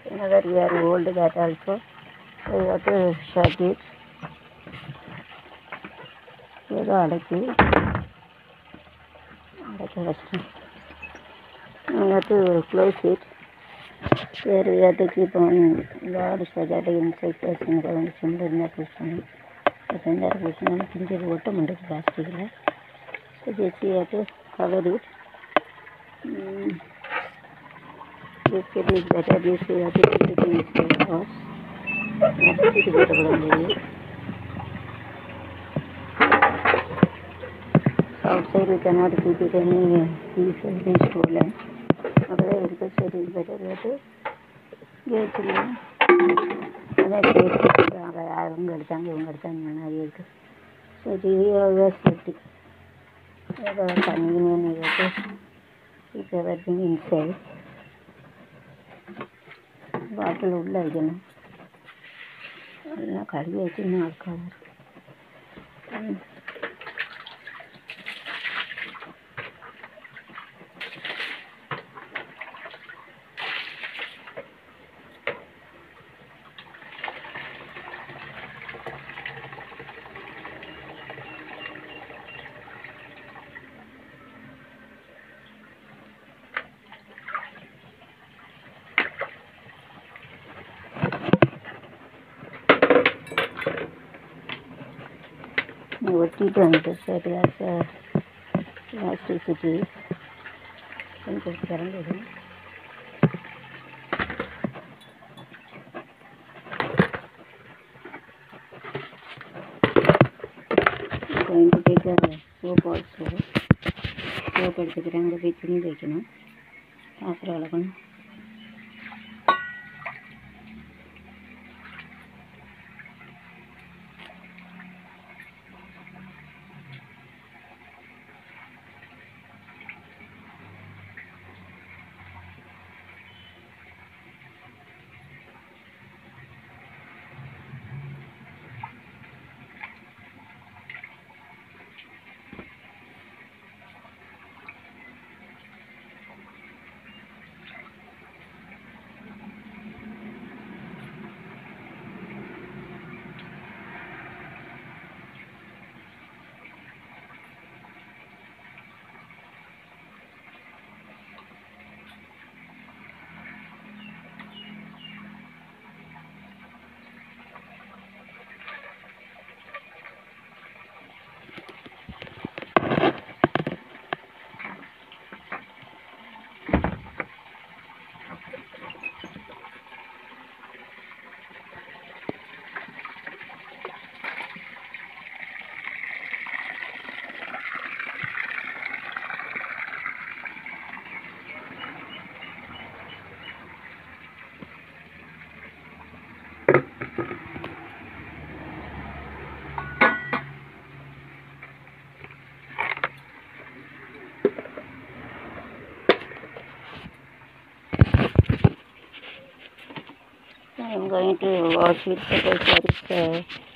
another year old that also. So you have to shut it. ஏதோ அடைச்சி வச்சு you have to close it. Here we have to keep on large spaghetti inside person around somewhere in that position. But in that position, I think it's water under plastic. So this we have to cover it. This kit is better. This we have to put it inside the sauce. Next it better than outside we cannot keep it any piece has been stolen. Otherwise it is better to get it. Other cases அவங்க எடுத்தாங்க இவங்க எடுத்தாங்க நிறைய இருக்கு. So it is always safety. Convenient you have to keep everything inside. பாட்டில் உள்ள வைக்கணும். எல்லாம் கழுவி வச்சு இன்னும் அழுக்காக இருக்கு. ஒட்டிட்டு வந்துட்டு சரி எலாஸ்டிசிட்டி கொஞ்சம் திறந்தது. going to take a soap also. Soap எடுத்துக்கிறேன். அங்கே போய் துணி வைக்கணும். பாத்திரம் விளக்கணும். I'm going to wash it because there is